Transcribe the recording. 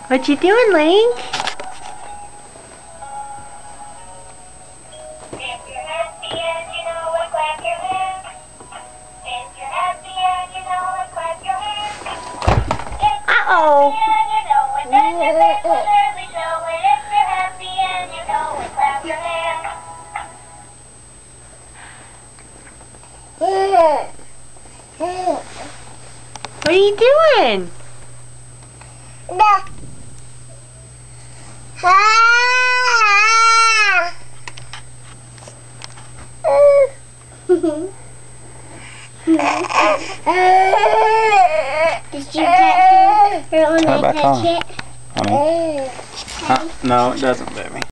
What you doing, Link? Uh-oh. What are you doing? Did you get her on Turn it back on. it? Honey. No, it doesn't, baby.